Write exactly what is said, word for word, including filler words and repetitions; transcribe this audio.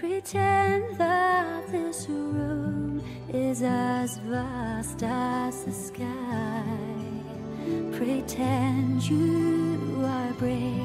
Pretend that this room is as vast as the sky. Pretend you are brave